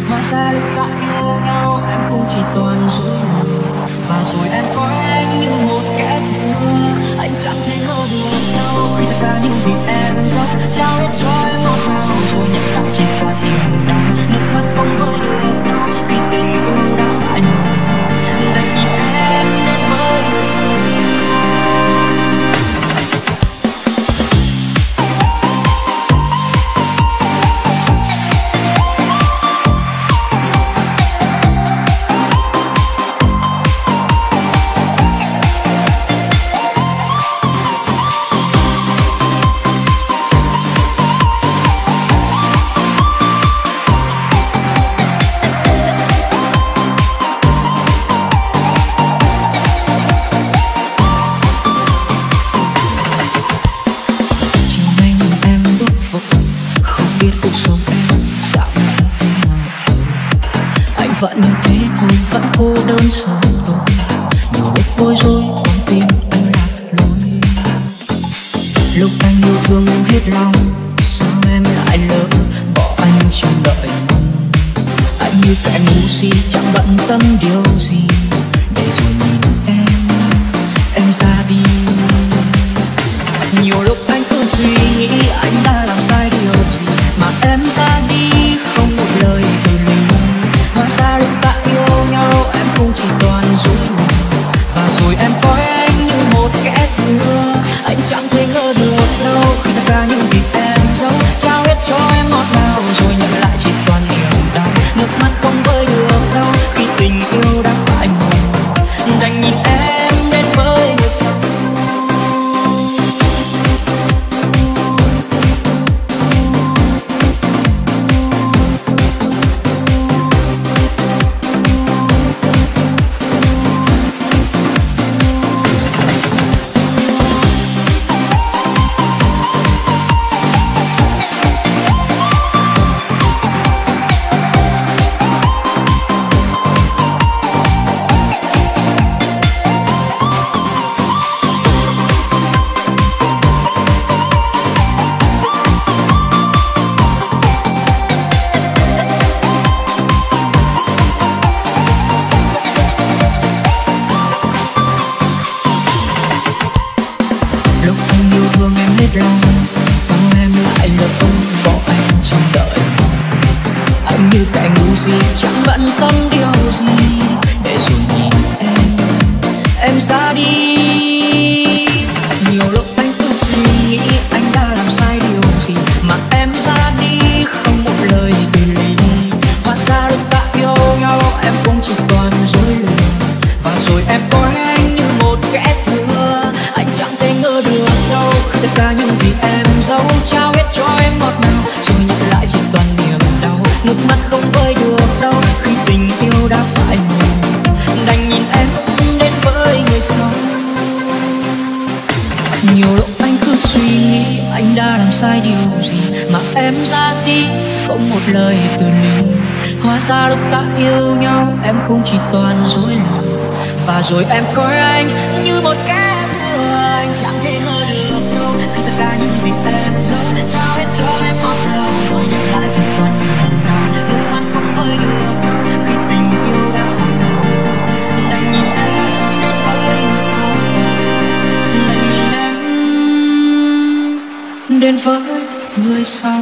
Hóa ra lúc ta yêu nhau em cũng chỉ toàn dối lòng, và rồi em coi anh như một kẻ thù. Anh chẳng thể ngờ được đâu khi tất cả những gì em dốc trao hết cho em ngọt ngào, rồi nhận lại chỉ toàn niềm đau. Nước mắt không vơi được đâu khi tình yêu đã phai màu, đành nhìn em đến với người xưa. Vẫn như thế thôi, vẫn cô đơn sớm tôi, nhiều lúc bối rối con tim anh lạc lối. Lúc anh yêu thương em hết lòng, sao em lại lỡ bỏ anh trong đợi mong. Anh như kẻ ngu si chẳng bận tâm điều gì, để rồi nhìn em ra đi. Nhiều lúc anh cứ suy nghĩ anh đã làm sai điều gì mà em ra đi không một lời từ ly. Hóa ra lúc ta yêu nhau em cũng chỉ toàn dối lòng, và rồi em coi anh như một kẻ thua. Anh chẳng thể ngờ được đâu khi tất cả những gì em giấu trao hết cho em ngọt ngào, rồi nhận lại chỉ toàn niềm đau. Nước mắt không vơi được đâu khi tình yêu đã phai màu, đành nhìn em đến với người sau. Sao em lại lỡ bỏ anh trong đợi mong. Anh như kẻ ngu si chẳng bận tâm điều gì, để rồi nhìn em ra đi. Nhiều lúc anh cứ suy nghĩ anh đã làm sai điều gì mà em ra đi không một lời từ ly. Hóa ra lúc ta yêu nhau em cũng chỉ toàn dối lừa, và rồi em coi anh như một kẻ thua. Anh chẳng thể ngờ được đâu khi tất cả những gì em giấu trao hết cho em ngọt ngào, rồi nhận lại chỉ toàn niềm đau. Nước mắt không vơi được đâu khi tình yêu đã phai màu, đành nhìn em đến với người sau. Nhiều lúc anh cứ suy nghĩ anh đã làm sai điều gì mà em ra đi không một lời từ ly. Hóa ra lúc ta yêu nhau em cũng chỉ toàn dối lừa, và rồi em coi anh như một kẻ thua. Anh chẳng thể ngờ được đâu khi tất cả những gì em giấu trao hết cho em ngọt ngào, rồi nhận lại chỉ toàn niềm đau. Nước mắt không vơi được đâu khi tình yêu đã phai màu, đành nhìn em đến với người sau. Đành nhìn em đến với người sau.